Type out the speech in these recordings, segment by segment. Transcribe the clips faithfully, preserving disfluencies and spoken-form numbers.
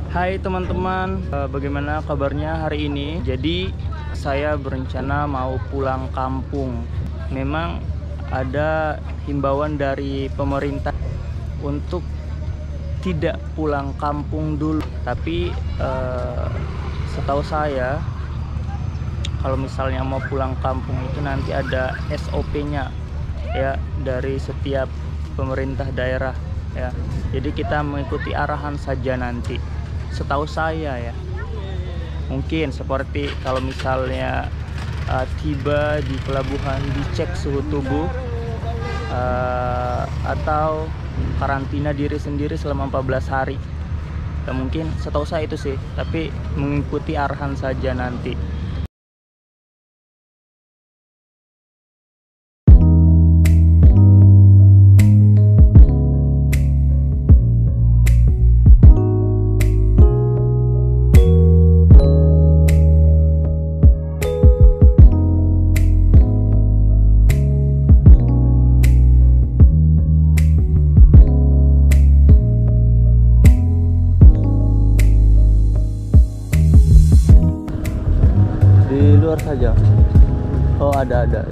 Hai teman-teman, eh, bagaimana kabarnya hari ini? Jadi saya berencana mau pulang kampung. Memang ada himbauan dari pemerintah untuk tidak pulang kampung dulu. Tapi eh, setahu saya, kalau misalnya mau pulang kampung itu nanti ada S O P-nya ya dari setiap pemerintah daerah ya. Jadi kita mengikuti arahan saja nanti. Setahu saya ya. Mungkin seperti kalau misalnya uh, tiba di pelabuhan dicek suhu tubuh uh, atau karantina diri sendiri selama empat belas hari. Ya, mungkin setahu saya itu sih, tapi mengikuti arahan saja nanti. Di luar saja. Oh, ada ada.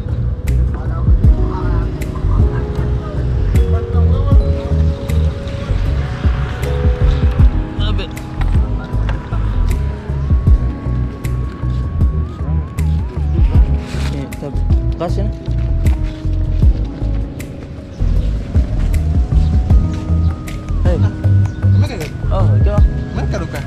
Ini kasih. Hei. Oh, itu. Mana luka?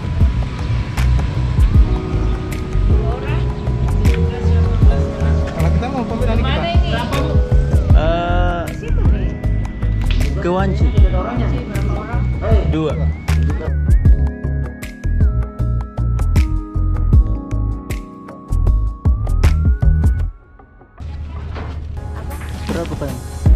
Kalau kita mau pamit hari kita. Eh, ke Wanci. Dua. Berapa Pak?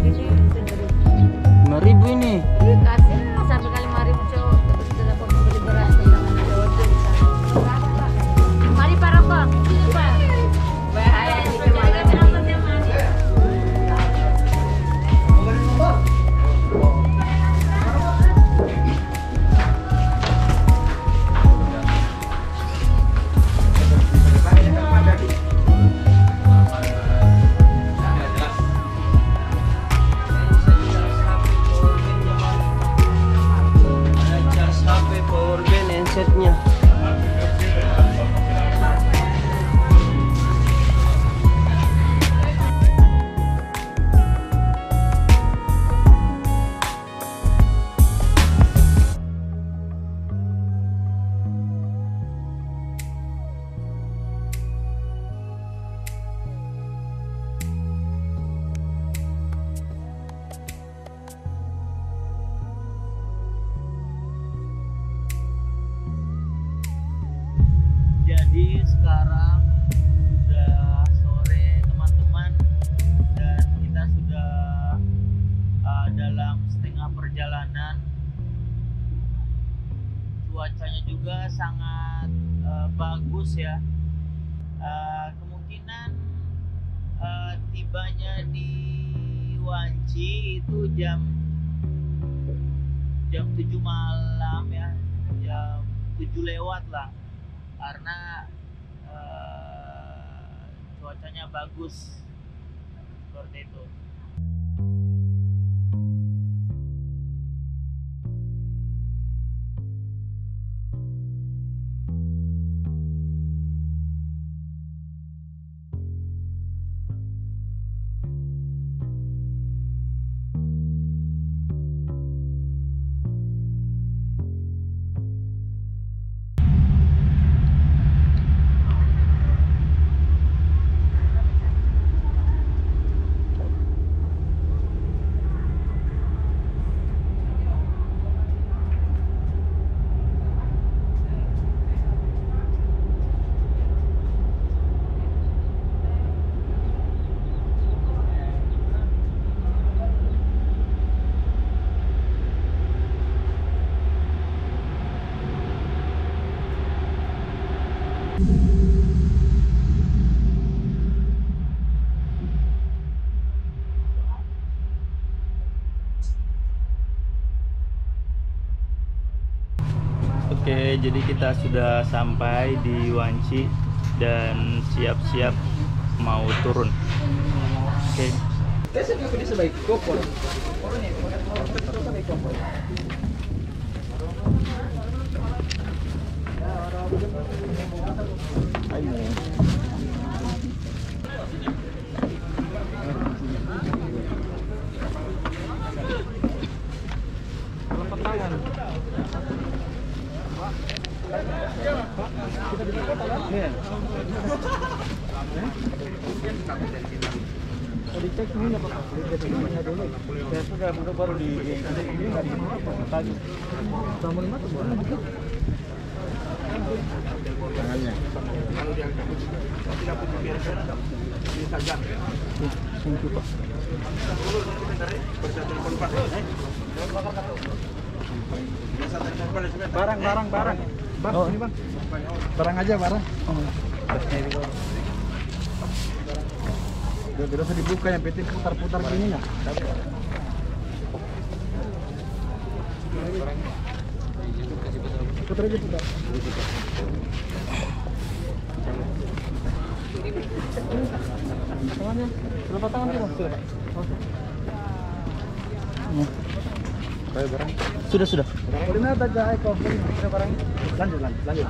Lima ribu ini. Kasih satu kali lima ribu cowok terus sudah beli beras dengan ada ojek di sana. Mari para bang, sini pak. Bahaya di kemana berapa teman? Setnya. Jadi sekarang sudah sore teman-teman, dan kita sudah uh, dalam setengah perjalanan. Cuacanya juga sangat uh, bagus ya. Uh, kemungkinan uh, tibanya di Wanci itu jam jam tujuh malam ya, jam tujuh lewat lah. Karena uh, cuacanya bagus seperti itu. Oke, jadi kita sudah sampai di Wanci dan siap-siap mau turun. Oke. Dicek ini apa? Dicek ini dulu. Saya sudah buka baru di ini nggak di tadi. Sama lima tuh boleh gitu. Tangannya. Kalau diangkat tidak punya biarkan ini saja. Thank you, Pak. Barang, barang, barang. Bang, oh, ini bang. Barang aja, barang. Oh. Udah tidak usah dibuka, yang penting putar-putar gini ya. Putar aja putar. Tangannya, berapa tangan itu? Sudah, Pak. Oke, barang. Sudah, sudah. Boleh ada jahe kopi, ada barang. Lanjut, lanjut, lanjut.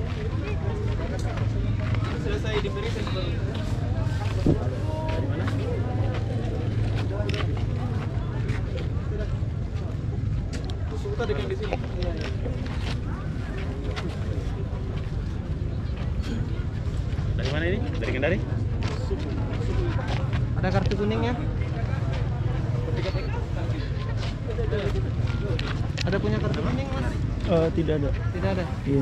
Selesai diberi dari mana? Suka dengan di sini. Dari mana ini? Dari Kendari? Ada kartu kuningnya? Ada punya kartu kuning, Mas? Uh, tidak ada. Tidak ada. Iya.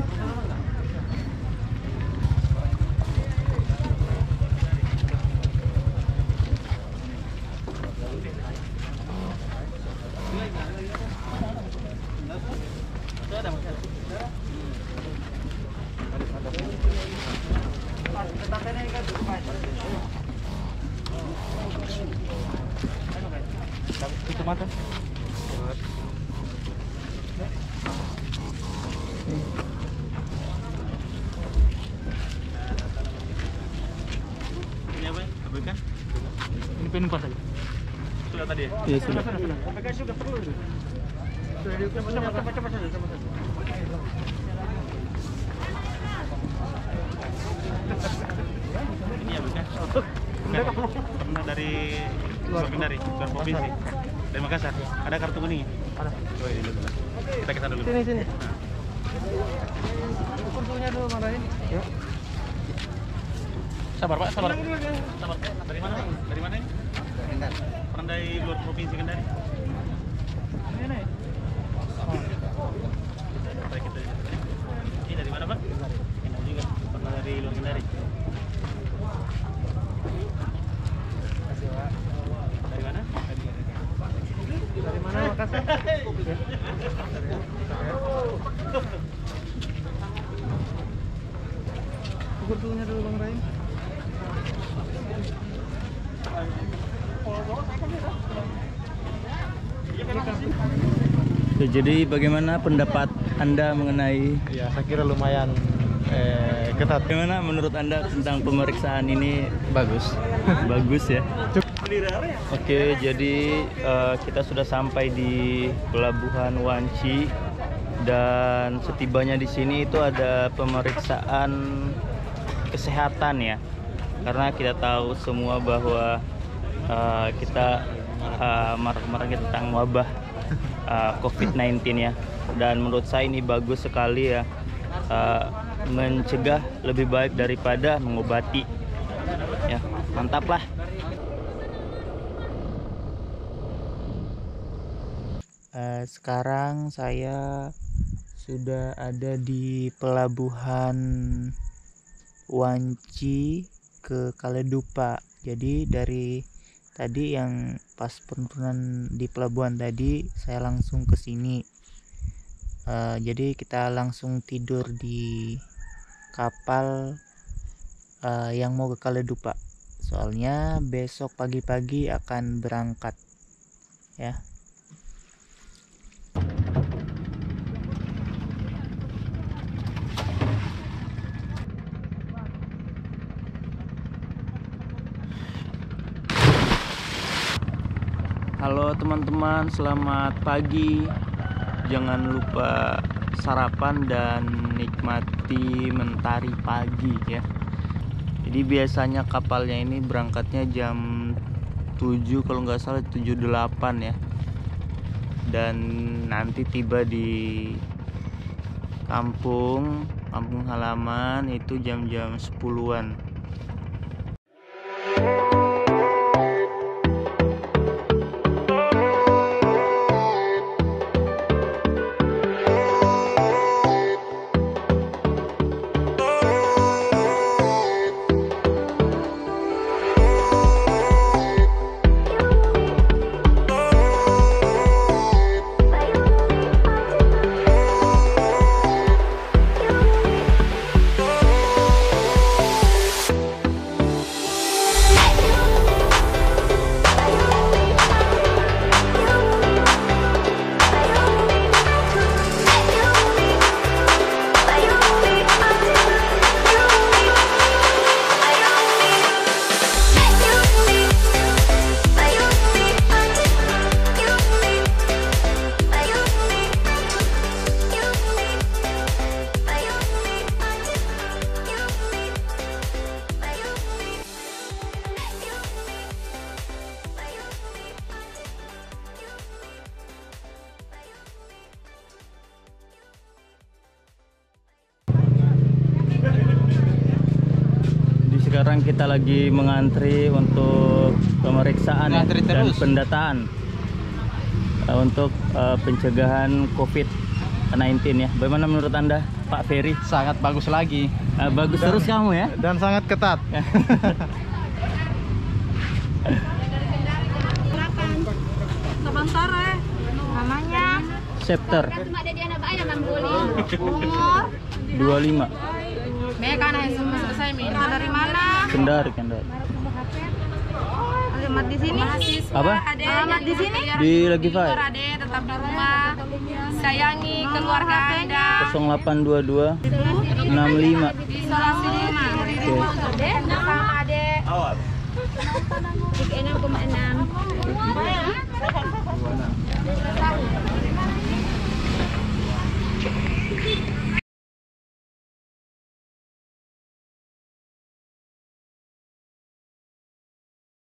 Tutup mata. Ini apa? Abaikan? Ini pen pas aja. Sudah tadi ya? Iya, sudah. Aplikasi sudah perlu. Sudah diukur cepat cepat cepat saja, cepat saja. Ini abaikan? Bukan. Pernah dari luar Kendari, luar provinsi. Dari Makassar. Ada kartu kuning? Ada. Oh, ini dulu. Kita ke sana dulu. Sini sini. Ukur dulunya dulu marahin. Yuk. Sabar, Pak, sabar. Sabar. Dari mana? Dari mana ini? Kendari. Pernah dari luar provinsi Kendari? Ini nih. Baik, kita. Ini dari mana, Pak? Kendari juga. Pernah dari luar Kendari. Dari mana? Dari mana Makassar? Ukur dulunya dulu Bang Rai. Ya, jadi bagaimana pendapat Anda mengenai Ya, saya kira lumayan eh, ketat. bagaimana menurut Anda tentang pemeriksaan ini? Bagus. Bagus ya. Oke, jadi eh, kita sudah sampai di Pelabuhan Wanci dan setibanya di sini itu ada pemeriksaan kesehatan ya. Karena kita tahu semua bahwa eh, kita eh, marak-maraknya tentang wabah eh, covid sembilan belas ya. Dan menurut saya ini bagus sekali ya. Eh, mencegah lebih baik daripada mengobati. Ya, mantap lah. Uh, sekarang saya sudah ada di Pelabuhan Wanci ke Kaledupa. Jadi dari tadi yang pas penurunan di pelabuhan tadi saya langsung ke sini. Uh, jadi kita langsung tidur di kapal uh, yang mau ke Kaledupa. Soalnya besok pagi-pagi akan berangkat ya. Halo teman-teman, selamat pagi. Jangan lupa sarapan dan nikmati mentari pagi ya. Jadi biasanya kapalnya ini berangkatnya jam tujuh, kalau nggak salah tujuh delapan ya. Dan nanti tiba di kampung, kampung halaman itu jam-jam sepuluhan. Sekarang kita lagi mengantri untuk pemeriksaan ya, dan pendataan uh, untuk uh, pencegahan covid sembilan belas ya. Bagaimana menurut Anda, Pak Ferry? Sangat bagus lagi. Uh, bagus dan, terus kamu ya? Dan sangat ketat. Sebentar eh. Namanya Septer umur dua puluh lima. Mereka yang semua selesai minta dari mana? Kendari, Kendari. Alamat di sini? Apa? Alamat di sini? Di Legify. Ade tetap di rumah. Sayangi keluarga Anda. nol delapan dua dua enam lima. Isolasi di rumah. Oke. Sama Ade. Awas. enam koma enam.